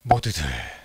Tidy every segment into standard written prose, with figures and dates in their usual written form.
모두들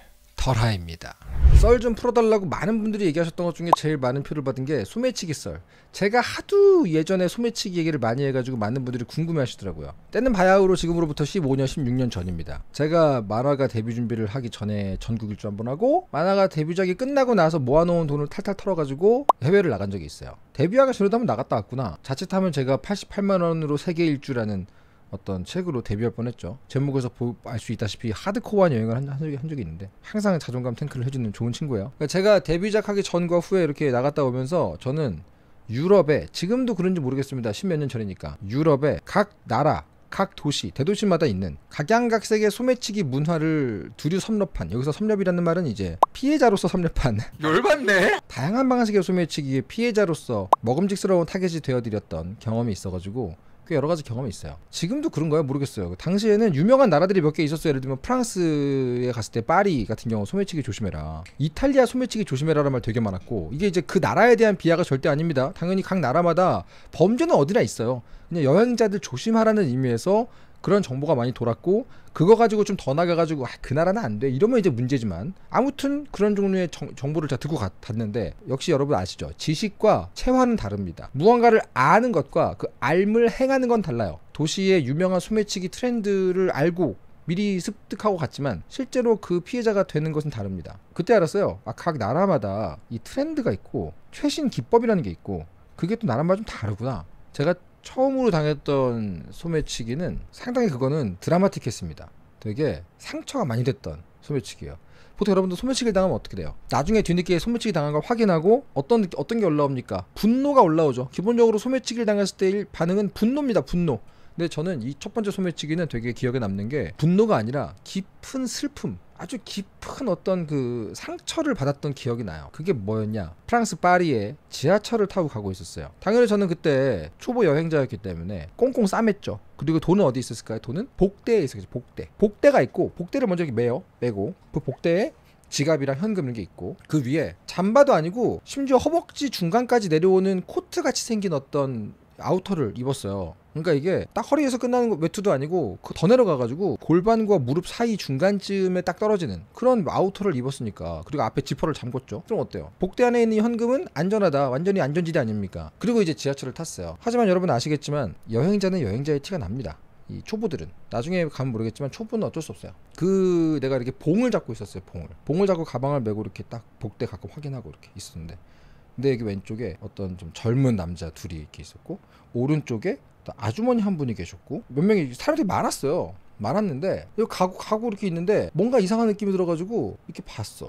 털하입니다. 썰 좀 풀어달라고 많은 분들이 얘기하셨던 것 중에 제일 많은 표를 받은 게 소매치기 썰. 제가 하도 예전에 소매치기 얘기를 많이 해가지고 많은 분들이 궁금해하시더라고요. 때는 바야흐로 지금으로부터 15년 16년 전입니다. 제가 만화가 데뷔 준비를 하기 전에 전국 일주 한번 하고 만화가 데뷔작이 끝나고 나서 모아놓은 돈을 탈탈 털어가지고 해외를 나간 적이 있어요. 데뷔하기 전에도 한번 나갔다 왔구나. 자칫하면 제가 88만원으로 세계 일주라는 어떤 책으로 데뷔할 뻔했죠. 제목에서 알 수 있다시피 하드코어한 여행을 한 적이 있는데 항상 자존감 탱크를 해주는 좋은 친구예요. 그러니까 제가 데뷔작 하기 전과 후에 이렇게 나갔다 오면서 저는 유럽에, 지금도 그런지 모르겠습니다. 10몇 년 전이니까, 유럽의 각 나라, 각 도시, 대도시마다 있는 각양각색의 소매치기 문화를 두루 섭렵한, 여기서 섭렵이라는 말은 이제 피해자로서 섭렵한 열받네. 다양한 방식의 소매치기의 피해자로서 먹음직스러운 타겟이 되어드렸던 경험이 있어가지고 꽤 여러 가지 경험이 있어요. 지금도 그런가요? 모르겠어요. 당시에는 유명한 나라들이 몇 개 있었어요. 예를 들면 프랑스에 갔을 때 파리 같은 경우 소매치기 조심해라, 이탈리아 소매치기 조심해라라는 말 되게 많았고, 이게 이제 그 나라에 대한 비하가 절대 아닙니다. 당연히 각 나라마다 범죄는 어디나 있어요. 그냥 여행자들 조심하라는 의미에서 그런 정보가 많이 돌았고, 그거 가지고 좀 더 나가가지고 그 나라는 안 돼 이러면 이제 문제지만, 아무튼 그런 종류의 정보를 제가 듣고 갔는데, 역시 여러분 아시죠? 지식과 체화는 다릅니다. 무언가를 아는 것과 그 알을 행하는 건 달라요. 도시의 유명한 소매치기 트렌드를 알고 미리 습득하고 갔지만 실제로 그 피해자가 되는 것은 다릅니다. 그때 알았어요. 각 나라마다 이 트렌드가 있고 최신 기법이라는 게 있고, 그게 또 나라마다 좀 다르구나. 제가 처음으로 당했던 소매치기는 상당히 그거는 드라마틱했습니다. 되게 상처가 많이 됐던 소매치기예요. 보통 여러분들 소매치기를 당하면 어떻게 돼요? 나중에 뒤늦게 소매치기 당한 걸 확인하고 어떤 게 올라옵니까? 분노가 올라오죠. 기본적으로 소매치기를 당했을 때 반응은 분노입니다. 분노. 근데 저는 이 첫 번째 소매치기는 되게 기억에 남는 게 분노가 아니라 깊은 슬픔, 아주 깊은 어떤 그 상처를 받았던 기억이 나요. 그게 뭐였냐? 프랑스 파리에 지하철을 타고 가고 있었어요. 당연히 저는 그때 초보 여행자였기 때문에 꽁꽁 싸맸죠. 그리고 돈은 어디 있었을까요? 돈은 복대에 있었겠죠. 복대가 있고, 복대를 먼저 메고 그 복대에 지갑이랑 현금 이런 게 있고, 그 위에 잠바도 아니고 심지어 허벅지 중간까지 내려오는 코트 같이 생긴 어떤 아우터를 입었어요. 그러니까 이게 딱 허리에서 끝나는 외투도 아니고 더 내려가가지고 골반과 무릎 사이 중간쯤에 딱 떨어지는 그런 아우터를 입었으니까, 그리고 앞에 지퍼를 잠궜죠. 그럼 어때요? 복대 안에 있는 현금은 안전하다, 완전히 안전지대 아닙니까? 그리고 이제 지하철을 탔어요. 하지만 여러분 아시겠지만 여행자는 여행자의 티가 납니다. 이 초보들은, 나중에 가면 모르겠지만 초보는 어쩔 수 없어요. 내가 이렇게 봉을 잡고 있었어요. 봉을 잡고 가방을 메고 이렇게 딱 복대 가끔 확인하고 이렇게 있었는데, 근데 여기 왼쪽에 어떤 좀 젊은 남자 둘이 이렇게 있었고, 오른쪽에 또 아주머니 한 분이 계셨고, 몇 명이 사람들이 많았는데 여기 가고 이렇게 있는데 뭔가 이상한 느낌이 들어가지고 이렇게 봤어.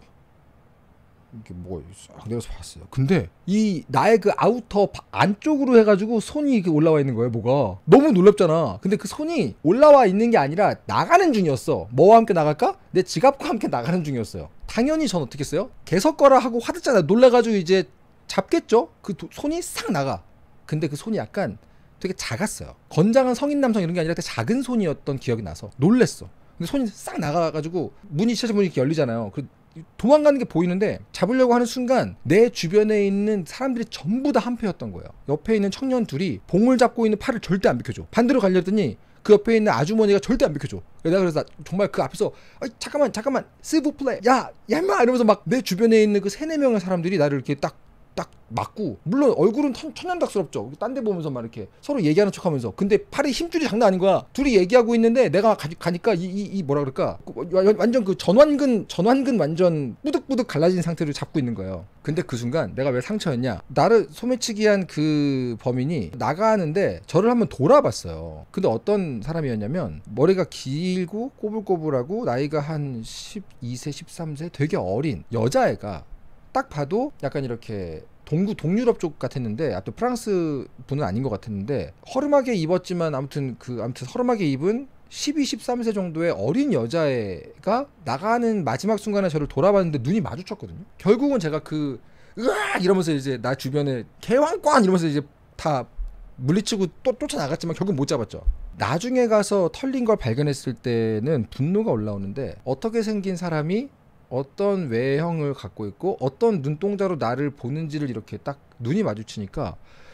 이게 뭐 내려서 봤어요. 근데 이 나의 그 아우터 안쪽으로 해가지고 손이 이렇게 올라와 있는 거예요. 뭐가 너무 놀랍잖아. 근데 그 손이 올라와 있는 게 아니라 나가는 중이었어. 뭐와 함께 나갈까? 내 지갑과 함께 나가는 중이었어요. 당연히 전 어떻게 했어요? 개석거라 하고 화들잖아. 놀라가지고 이제 잡겠죠? 그 손이 싹 나가. 근데 그 손이 약간 되게 작았어요. 건장한 성인 남성 이런 게 아니라 되게 작은 손이었던 기억이 나서 놀랬어. 근데 손이 싹 나가가지고 지하철 문이 이렇게 열리잖아요. 도망가는 게 보이는데 잡으려고 하는 순간 내 주변에 있는 사람들이 전부 다 한패였던 거예요. 옆에 있는 청년 둘이 봉을 잡고 있는 팔을 절대 안 비켜줘. 반대로 가려더니 그 옆에 있는 아주머니가 절대 안 비켜줘. 내가 그래서 정말 그 앞에서 잠깐만 스부플레 야 임마 이러면서 막 내 주변에 있는 그 3-4명의 사람들이 나를 이렇게 딱 맞고, 물론 얼굴은 천연덕스럽죠. 딴 데 보면서 막 이렇게 서로 얘기하는 척하면서, 근데 팔에 힘줄이 장난 아닌 거야. 둘이 얘기하고 있는데 내가 가니까 이 뭐라 그럴까, 완전 그 전완근 완전 뿌득뿌득 갈라진 상태로 잡고 있는 거예요. 근데 그 순간 내가 왜 상처였냐, 나를 소매치기한 그 범인이 나가는데 저를 한번 돌아봤어요. 근데 어떤 사람이었냐면, 머리가 길고 꼬불꼬불하고 나이가 한 12세 13세 되게 어린 여자애가, 딱 봐도 약간 이렇게 동유럽 쪽 같았는데, 또 프랑스 분은 아닌 것 같았는데, 허름하게 입었지만 아무튼 허름하게 입은 12, 13세 정도의 어린 여자애가 나가는 마지막 순간에 저를 돌아봤는데 눈이 마주쳤거든요. 결국은 제가 으악 이러면서 이제 나 주변에 개왕꽝 이러면서 이제 다 물리치고 또 쫓아나갔지만 결국 못 잡았죠. 나중에 가서 털린 걸 발견했을 때는 분노가 올라오는데, 어떻게 생긴 사람이 어떤 외형을 갖고 있고 어떤 눈동자로 나를 보는지를 이렇게 딱 눈이 마주치니까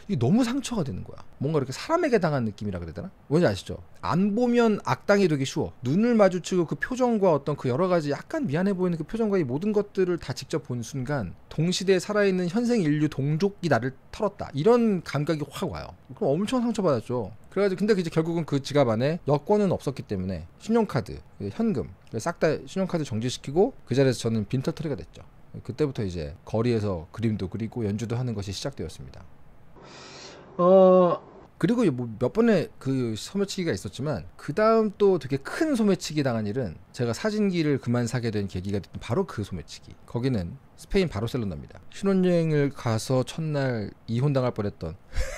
이게 너무 상처가 되는 거야. 뭔가 이렇게 사람에게 당한 느낌이라 그래야 되나? 뭔지 아시죠? 안 보면 악당이 되기 쉬워. 눈을 마주치고 그 표정과 어떤 그 여러 가지 약간 미안해 보이는 그 표정과 이 모든 것들을 다 직접 본 순간 동시대에 살아있는 현생 인류 동족이 나를 털었다, 이런 감각이 확 와요. 그럼 엄청 상처받았죠. 그래가지고 근데 이제 결국은 그 지갑 안에 여권은 없었기 때문에 신용카드, 현금 싹 다 신용카드 정지시키고 그 자리에서 저는 빈털터리가 됐죠. 그때부터 이제 거리에서 그림도 그리고 연주도 하는 것이 시작되었습니다. 그리고 뭐 몇 번의 그 소매치기가 있었지만 그 다음 또 되게 큰 소매치기 당한 일은 제가 사진기를 그만 사게 된 계기가 됐던 바로 그 소매치기. 거기는 스페인 바르셀로나입니다. 신혼여행을 가서 첫날 이혼당할 뻔했던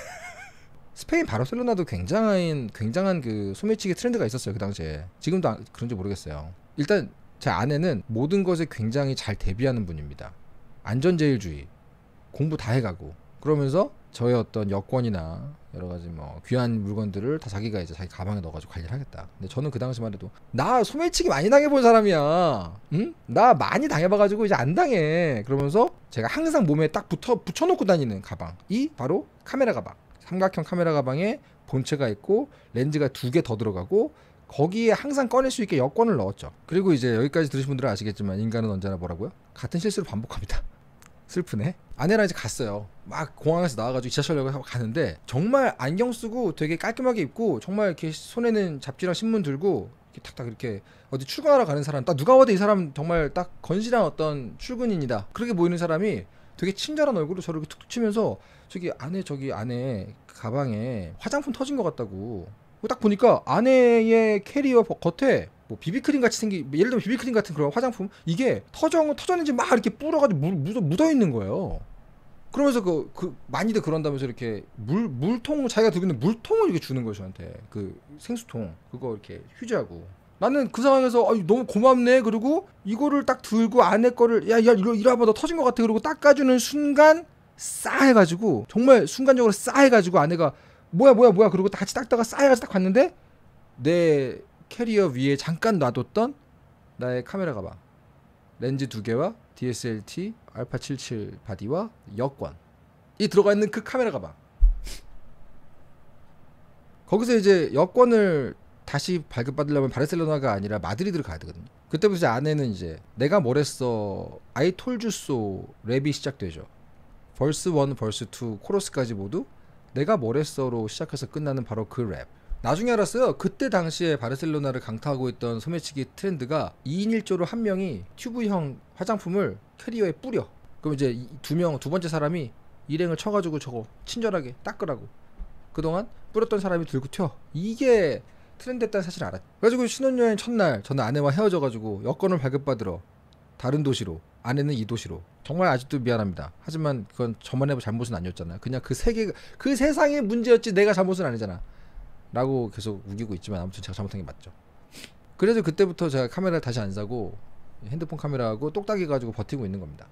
스페인 바르셀로나도 굉장한 그 소매치기 트렌드가 있었어요, 그 당시에. 지금도 그런지 모르겠어요. 일단 제 아내는 모든 것에 굉장히 잘 대비하는 분입니다. 안전제일주의, 공부 다 해가고, 그러면서 저의 어떤 여권이나 여러 가지 뭐 귀한 물건들을 다 자기가 이제 자기 가방에 넣어가지고 관리를 하겠다. 근데 저는 그 당시만 해도 나 소매치기 많이 당해본 사람이야. 응? 나 많이 당해봐가지고 이제 안 당해. 그러면서 제가 항상 몸에 딱 붙여놓고 다니는 가방이 바로 카메라 가방. 삼각형 카메라 가방에 본체가 있고 렌즈가 2개 더 들어가고 거기에 항상 꺼낼 수 있게 여권을 넣었죠. 그리고 이제 여기까지 들으신 분들은 아시겠지만 인간은 언제나 뭐라고요? 같은 실수를 반복합니다. 슬프네. 아내랑 이제 갔어요. 막 공항에서 나와가지고 지하철역을 하고 가는데 정말 안경 쓰고 되게 깔끔하게 입고 정말 이렇게 손에는 잡지랑 신문 들고 이렇게 탁탁 이렇게 어디 출근하러 가는 사람, 딱 누가 봐도 이 사람 정말 딱 건실한 어떤 출근인이다, 그렇게 보이는 사람이 되게 친절한 얼굴로 저를 이렇게 툭툭 치면서 저기 안에 가방에 화장품 터진 것 같다고. 딱 보니까 아내의 캐리어 겉에 뭐 비비크림 같이 예를 들면 비비크림 같은 그런 화장품, 이게 터졌는지 막 이렇게 뿌려가지고 묻어 있는 거예요. 그러면서 많이들 그런다면서 이렇게 물통, 자기가 들고 있는 물통을 이렇게 주는 거예요, 저한테. 그 생수통 그거 이렇게 휴지하고. 나는 그 상황에서 너무 고맙네. 그리고 이거를 딱 들고 아내 거를 야 이리 와봐, 너 터진 것 같아. 그리고 닦아주는 순간 싸해가지고, 정말 순간적으로 싸해가지고 아내가 뭐야 그리고 같이 닦다가 싸해가지고 딱 봤는데 내 캐리어 위에 잠깐 놔뒀던 나의 카메라 가방, 렌즈 2개와 DSLT 알파 77 바디와 여권이 들어가 있는 그 카메라 가방. 거기서 이제 여권을 다시 발급받으려면 바르셀로나가 아니라 마드리드를 가야 되거든요. 그때부터 이제 아내는 이제 내가 뭘 했어, I told you so 랩이 시작되죠. 벌스 1, 벌스 2, 코러스까지 모두 내가 뭘 했어로 시작해서 끝나는 바로 그 랩. 나중에 알았어요. 그때 당시에 바르셀로나를 강타하고 있던 소매치기 트렌드가 2인 1조로 한 명이 튜브형 화장품을 캐리어에 뿌려. 그럼 이제 두 번째 사람이 일행을 쳐가지고 저거 친절하게 닦으라고. 그동안 뿌렸던 사람이 들고 튀어. 이게 트렌드였다는 사실을 알았죠. 그래가지고 신혼여행 첫날 저는 아내와 헤어져가지고 여권을 발급받으러 다른 도시로, 아내는 이 도시로. 정말 아직도 미안합니다. 하지만 그건 저만의 잘못은 아니었잖아요. 그냥 그 세상의 문제였지 내가 잘못은 아니잖아 라고 계속 우기고 있지만 아무튼 제가 잘못한 게 맞죠. 그래서 그때부터 제가 카메라를 다시 안 사고 핸드폰 카메라하고 똑딱이 가지고 버티고 있는 겁니다.